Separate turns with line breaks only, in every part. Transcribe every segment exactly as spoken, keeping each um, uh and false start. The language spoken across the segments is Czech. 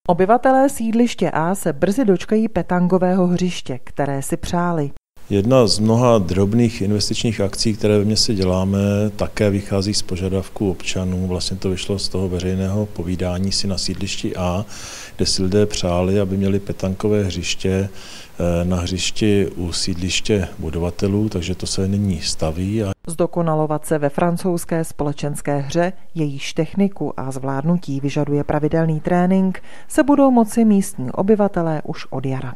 Obyvatelé sídliště A se brzy dočkají petangového hřiště, které si přáli.
Jedna z mnoha drobných investičních akcí, které ve městě děláme, také vychází z požadavků občanů. Vlastně to vyšlo z toho veřejného povídání si na sídlišti A, kde si lidé přáli, aby měli petankové hřiště na hřišti u sídliště budovatelů, takže to se nyní staví.
Zdokonalovat se ve francouzské společenské hře, jejíž techniku a zvládnutí vyžaduje pravidelný trénink, se budou moci místní obyvatelé už od jara.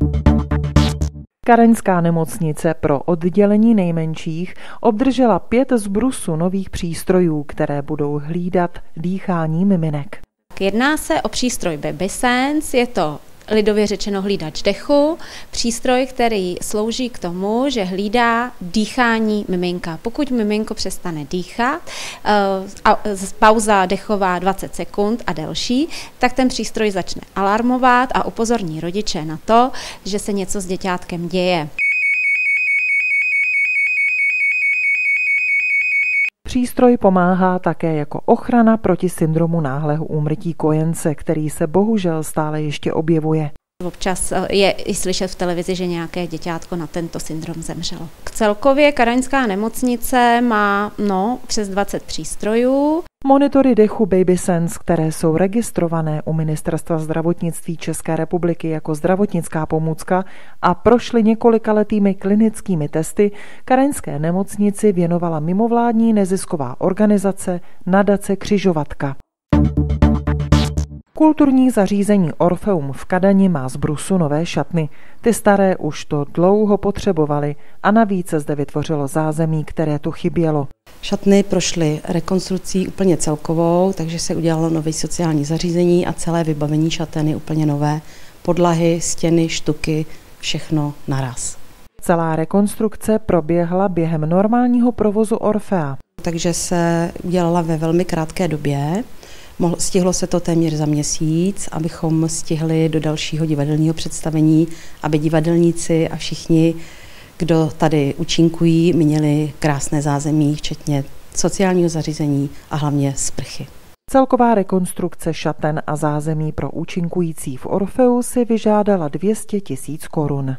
Karaňská nemocnice pro oddělení nejmenších obdržela pět zbrusu nových přístrojů, které budou hlídat dýchání miminek.
Jedná se o přístroj BabySense, je to lidově řečeno hlídač dechu, přístroj, který slouží k tomu, že hlídá dýchání miminka. Pokud miminko přestane dýchat, pauza dechová dvacet sekund a delší, tak ten přístroj začne alarmovat a upozorní rodiče na to, že se něco s děťátkem děje.
Přístroj pomáhá také jako ochrana proti syndromu náhlého úmrtí kojence, který se bohužel stále ještě objevuje.
Občas je i slyšet v televizi, že nějaké děťátko na tento syndrom zemřelo. Celkově Karaňská nemocnice má no, přes dvacet přístrojů.
Monitory dechu BabySense, které jsou registrované u Ministerstva zdravotnictví České republiky jako zdravotnická pomůcka a prošly několikaletými klinickými testy, Karaňské nemocnici věnovala mimovládní nezisková organizace Nadace Křižovatka. Kulturní zařízení Orfeum v Kadani má z brusu nové šatny. Ty staré už to dlouho potřebovaly a navíc se zde vytvořilo zázemí, které tu chybělo.
Šatny prošly rekonstrukcí úplně celkovou, takže se udělalo nové sociální zařízení a celé vybavení šaten je úplně nové. Podlahy, stěny, štuky, všechno naraz.
Celá rekonstrukce proběhla během normálního provozu Orfea.
Takže se udělala ve velmi krátké době. Stihlo se to téměř za měsíc, abychom stihli do dalšího divadelního představení, aby divadelníci a všichni, kdo tady účinkují, měli krásné zázemí, včetně sociálního zařízení a hlavně sprchy.
Celková rekonstrukce šaten a zázemí pro účinkující v Orfeu si vyžádala dvě stě tisíc korun.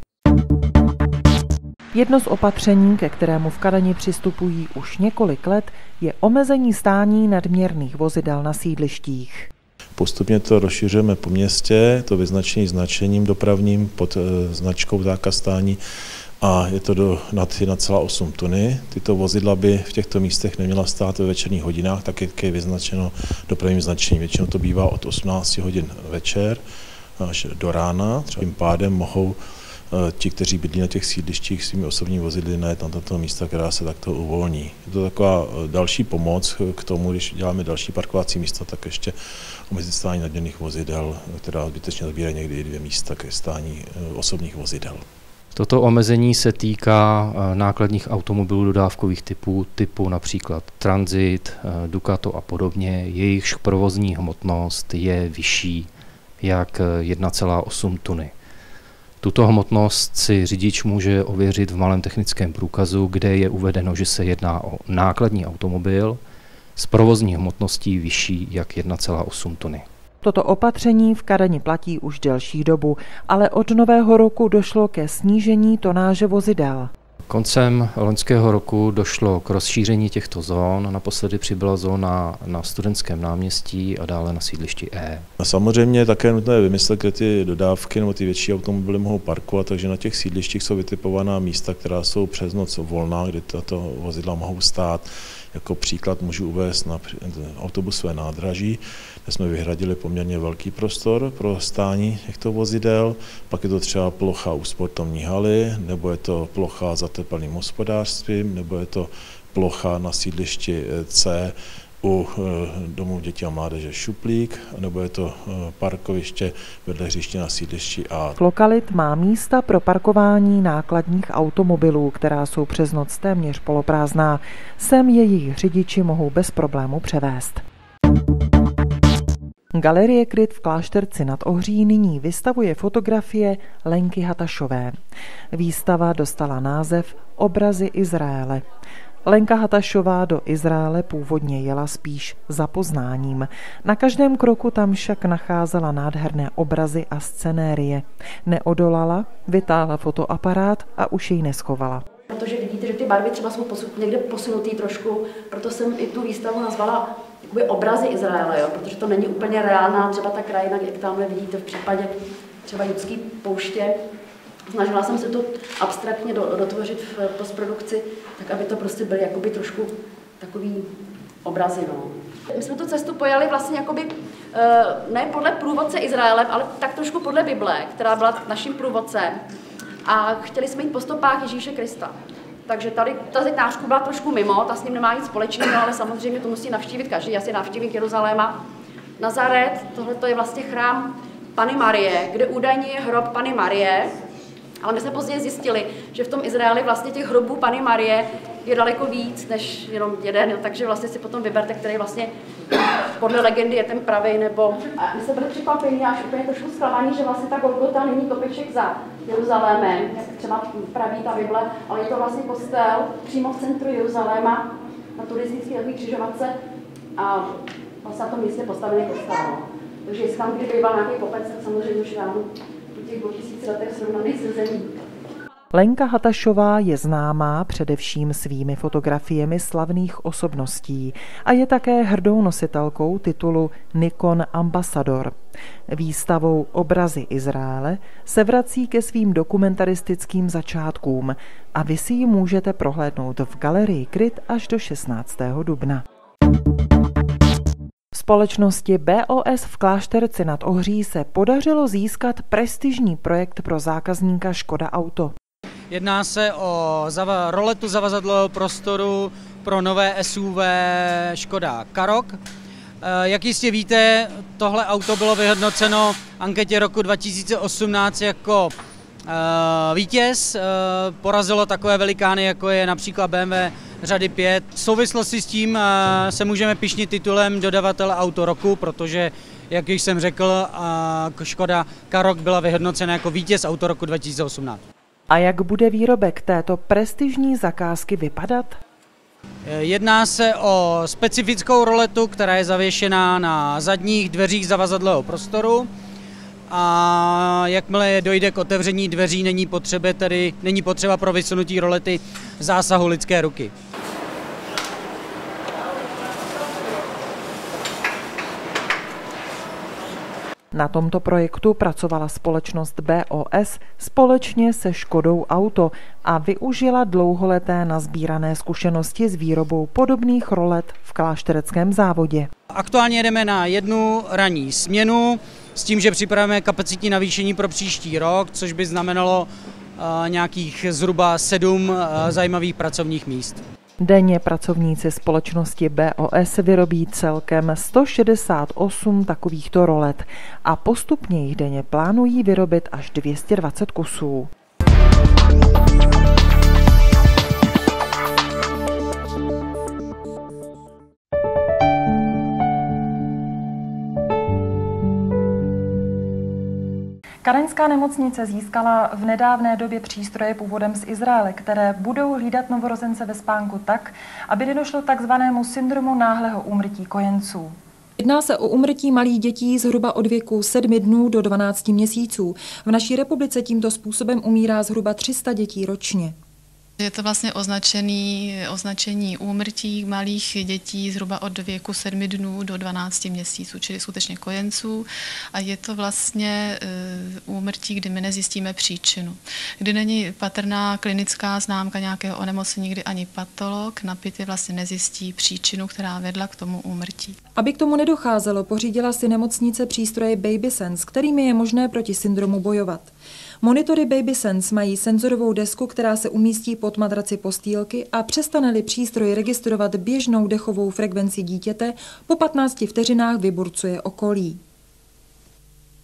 Jedno z opatření, ke kterému v Kadani přistupují už několik let, je omezení stání nadměrných vozidel na sídlištích.
Postupně to rozšiřujeme po městě, to vyznačení značením dopravním pod e, značkou zákaz stání a je to do nad jedna celá osm tuny. Tyto vozidla by v těchto místech neměla stát ve večerních hodinách, tak jak je vyznačeno dopravním značením. Většinou to bývá od osmnácti hodin večer až do rána, třeba tím pádem mohou ti, kteří bydlí na těch sídlištích, svými osobními vozidly najet na tato místa, která se takto uvolní. Je to taková další pomoc k tomu, když děláme další parkovací místa, tak ještě omezit stání nadměrných vozidel, která zbytečně zabírá někdy dvě místa ke stání osobních vozidel.
Toto omezení se týká nákladních automobilů dodávkových typů, typu například Transit, Ducato a podobně. Jejichž provozní hmotnost je vyšší jak jedna celá osm tuny. Tuto hmotnost si řidič může ověřit v malém technickém průkazu, kde je uvedeno, že se jedná o nákladní automobil s provozní hmotností vyšší jak jedna celá osm tuny.
Toto opatření v Kadani platí už delší dobu, ale od nového roku došlo ke snížení tonáže vozidel.
Koncem loňského roku došlo k rozšíření těchto zón. Naposledy přibyla zóna na Studentském náměstí a dále na sídlišti E.
A samozřejmě také nutné vymyslet, kde ty dodávky nebo ty větší automobily mohou parkovat, takže na těch sídlištích jsou vytipovaná místa, která jsou přes noc volná, kde tato vozidla mohou stát. Jako příklad můžu uvést na autobusové nádraží, kde jsme vyhradili poměrně velký prostor pro stání těchto vozidel. Pak je to třeba plocha u sportovní haly, nebo je to plocha za teplným hospodářstvím, nebo je to plocha na sídlišti C u domu dětí a mládeže Šuplík, nebo je to parkoviště vedle hřiště na sídlišti A.
Lokalit má místa pro parkování nákladních automobilů, která jsou přes noc téměř poloprázdná. Sem jejich řidiči mohou bez problému převést. Galerie Kryt v Klášterci nad Ohří nyní vystavuje fotografie Lenky Hatašové. Výstava dostala název Obrazy Izraele. Lenka Hatašová do Izraele původně jela spíš za poznáním. Na každém kroku tam však nacházela nádherné obrazy a scenérie. Neodolala, vytáhla fotoaparát a už jej neschovala.
Protože vidíte, že ty barvy třeba jsou posud, někde posunutý trošku, proto jsem i tu výstavu nazvala jakoby obrazy Izraele, jo? Protože to není úplně reálná třeba ta krajina, jak tamhle vidíte v případě třeba Judské pouště. Snažila jsem se to abstraktně do, dotvořit v postprodukci, tak aby to prostě byly jakoby trošku takový obrazy. No. My jsme tu cestu pojali vlastně jakoby, ne podle průvodce Izraele, ale tak trošku podle Bible, která byla naším průvodcem. A chtěli jsme jít po stopách Ježíše Krista. Takže tady ta zetnářku byla trošku mimo, ta s ním nemá nic společného, ale samozřejmě to musí navštívit každý, asi návštěvník Jeruzaléma. Nazaret, tohle je vlastně chrám Panny Marie, kde údajně je hrob Panny Marie, ale my jsme později zjistili, že v tom Izraeli vlastně těch hrobů Panny Marie je daleko víc než jenom jeden, takže vlastně si potom vyberte, který vlastně podle legendy je ten pravý, nebo... A my jsme byli překvapení až úplně trošku zklamaný, že vlastně ta Golgota není kopeček za Jeruzalémem, jak třeba praví ta Bible, ale je to vlastně kostel přímo v centru Jeruzaléma, na turistické křižovatce a vlastně na tom místě postavený kostel. Takže jestli tam kdy býval nějaký kopec, tak samozřejmě už dávno po těch dvou tisíci letech srovnaných se zemí.
Lenka Hatašová je známá především svými fotografiemi slavných osobností a je také hrdou nositelkou titulu Nikon Ambassador. Výstavou Obrazy Izraele se vrací ke svým dokumentaristickým začátkům a vy si ji můžete prohlédnout v galerii Kryt až do šestnáctého dubna. Společnosti B O S v Klášterci nad Ohří se podařilo získat prestižní projekt pro zákazníka Škoda Auto.
Jedná se o zava- roletu zavazadlového prostoru pro nové S U V Škoda Karoq. Jak jistě víte, tohle auto bylo vyhodnoceno v anketě roku dva tisíce osmnáct jako vítěz. Porazilo takové velikány, jako je například B M W řady pět. V souvislosti s tím se můžeme pyšnit titulem dodavatele auto roku, protože, jak již jsem řekl, Škoda Karoq byla vyhodnocena jako vítěz auto roku dva tisíce osmnáct.
A jak bude výrobek této prestižní zakázky vypadat?
Jedná se o specifickou roletu, která je zavěšená na zadních dveřích zavazadlového prostoru. A jakmile dojde k otevření dveří, není potřeba, tedy, není potřeba pro vysunutí rolety zásahu lidské ruky.
Na tomto projektu pracovala společnost B O S společně se Škodou Auto a využila dlouholeté nazbírané zkušenosti s výrobou podobných rolet v kláštereckém závodě.
Aktuálně jdeme na jednu ranní směnu s tím, že připravujeme kapacitní navýšení pro příští rok, což by znamenalo uh, nějakých zhruba sedm uh, zajímavých pracovních míst.
Denně pracovníci společnosti B O S vyrobí celkem sto šedesát osm takovýchto rolet a postupně jich denně plánují vyrobit až dvě stě dvacet kusů. Kareňská nemocnice získala v nedávné době přístroje původem z Izraele, které budou hlídat novorozence ve spánku tak, aby nedošlo k takzvanému syndromu náhlého úmrtí kojenců. Jedná se o úmrtí malých dětí zhruba od věku sedmi dnů do dvanácti měsíců. V naší republice tímto způsobem umírá zhruba tři sta dětí ročně.
Je to vlastně označený, označení úmrtí malých dětí zhruba od věku sedmi dnů do dvanácti měsíců, čili skutečně kojenců. A je to vlastně úmrtí, kdy my nezjistíme příčinu. Kdy není patrná klinická známka nějakého onemocnění, kdy ani patolog na pitě vlastně nezjistí příčinu, která vedla k tomu úmrtí.
Aby k tomu nedocházelo, pořídila si nemocnice přístroje BabySense, kterými je možné proti syndromu bojovat. Monitory BabySense mají senzorovou desku, která se umístí pod madraci postýlky a přestane-li přístroj registrovat běžnou dechovou frekvenci dítěte, po patnácti vteřinách vyburcuje okolí.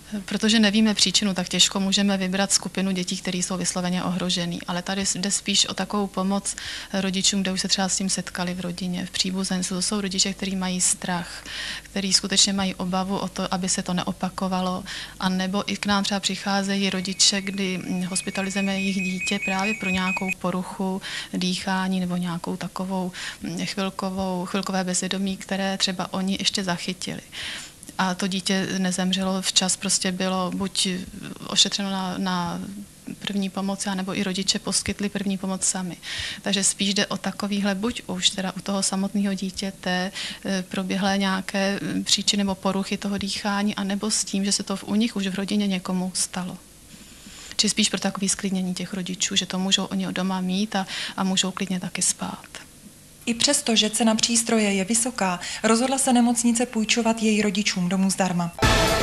Protože nevíme příčinu, tak těžko můžeme vybrat skupinu dětí, které jsou vysloveně ohrožený. Ale tady jde spíš o takovou pomoc rodičům, kde už se třeba s tím setkali v rodině, v příbuzenstvu. To jsou rodiče, kteří mají strach, kteří skutečně mají obavu o to, aby se to neopakovalo. A nebo i k nám třeba přicházejí rodiče, kdy hospitalizujeme jejich dítě právě pro nějakou poruchu dýchání nebo nějakou takovou chvilkovou, chvilkové bezvědomí, které třeba oni ještě zachytili. A to dítě nezemřelo včas, prostě bylo buď ošetřeno na, na první pomoc, nebo i rodiče poskytli první pomoc sami. Takže spíš jde o takovýhle, buď už teda u toho samotného dítěte proběhlé nějaké příčiny nebo poruchy toho dýchání, anebo s tím, že se to u nich už v rodině někomu stalo. Či spíš pro takové sklidnění těch rodičů, že to můžou oni doma mít a, a můžou klidně taky spát.
I přesto, že cena přístroje je vysoká, rozhodla se nemocnice půjčovat její rodičům domů zdarma.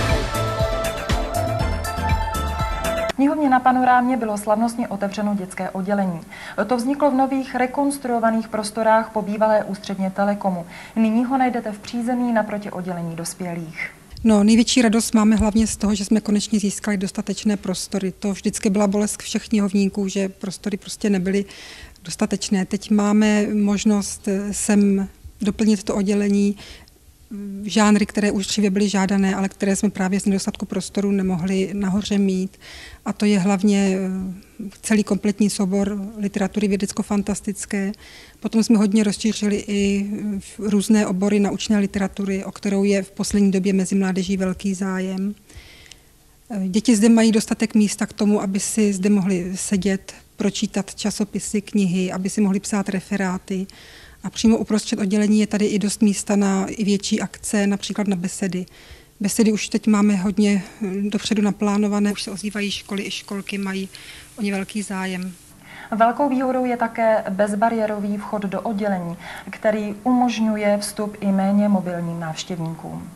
V knihovně na Panorámě bylo slavnostně otevřeno dětské oddělení. To vzniklo v nových rekonstruovaných prostorách po bývalé ústředně Telekomu. Nyní ho najdete v přízemí naproti oddělení dospělých.
No, největší radost máme hlavně z toho, že jsme konečně získali dostatečné prostory. To vždycky byla bolest všech knihovníků, že prostory prostě nebyly dostatečné. Teď máme možnost sem doplnit to oddělení žánry, které už dříve byly žádané, ale které jsme právě z nedostatku prostoru nemohli nahoře mít. A to je hlavně celý kompletní soubor literatury vědecko-fantastické. Potom jsme hodně rozšířili i různé obory naučné literatury, o kterou je v poslední době mezi mládeží velký zájem. Děti zde mají dostatek místa k tomu, aby si zde mohli sedět, pročítat časopisy, knihy, aby si mohli psát referáty. A přímo uprostřed oddělení je tady i dost místa na i větší akce, například na besedy. Besedy už teď máme hodně dopředu naplánované, už se ozývají školy i školky, mají o ně velký zájem.
Velkou výhodou je také bezbariérový vchod do oddělení, který umožňuje vstup i méně mobilním návštěvníkům.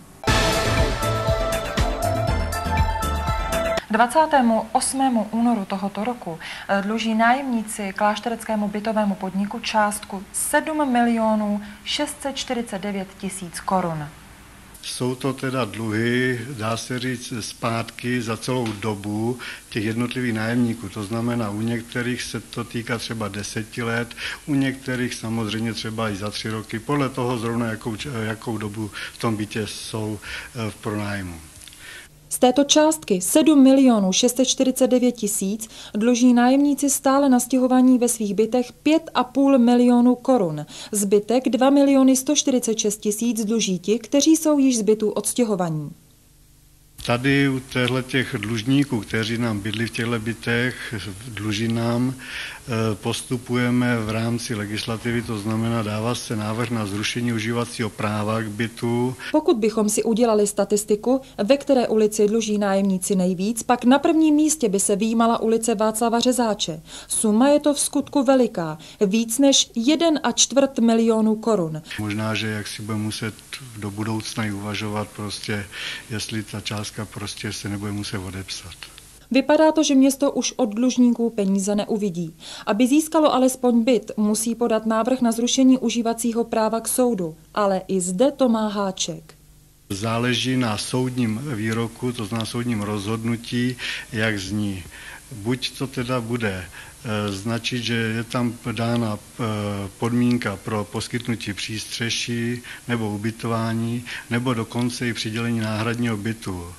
dvacátého osmého únoru tohoto roku dluží nájemníci kláštereckému bytovému podniku částku sedm milionů šest set čtyřicet devět tisíc korun.
Jsou to teda dluhy, dá se říct, zpátky za celou dobu těch jednotlivých nájemníků. To znamená, u některých se to týká třeba deseti let, u některých samozřejmě třeba i za tři roky, podle toho zrovna, jakou, jakou dobu v tom bytě jsou v pronájmu.
Z této částky sedm milionů šest set čtyřicet devět tisíc dluží nájemníci stále na stěhování ve svých bytech pět a půl milionu korun. Zbytek dva miliony sto čtyřicet šest tisíc dluží ti, kteří jsou již z bytů odstěhovaní.
Tady u těch dlužníků, kteří nám bydlí v těchto bytech, dluží nám, postupujeme v rámci legislativy, to znamená, dává se návrh na zrušení užívacího práva k bytu.
Pokud bychom si udělali statistiku, ve které ulici dluží nájemníci nejvíc, pak na prvním místě by se vyjímala ulice Václava Řezáče. Suma je to v skutku veliká, víc než jeden a čtvrt milionu korun.
Možná, že jak si budeme muset do budoucna i uvažovat, prostě, jestli ta částka prostě se nebude muset odepsat.
Vypadá to, že město už od dlužníků peníze neuvidí. Aby získalo alespoň byt, musí podat návrh na zrušení užívacího práva k soudu. Ale i zde to má háček.
Záleží na soudním výroku, to znamená soudním rozhodnutí, jak zní. Buď to teda bude značit, že je tam dána podmínka pro poskytnutí přístřeší nebo ubytování, nebo dokonce i přidělení náhradního bytu.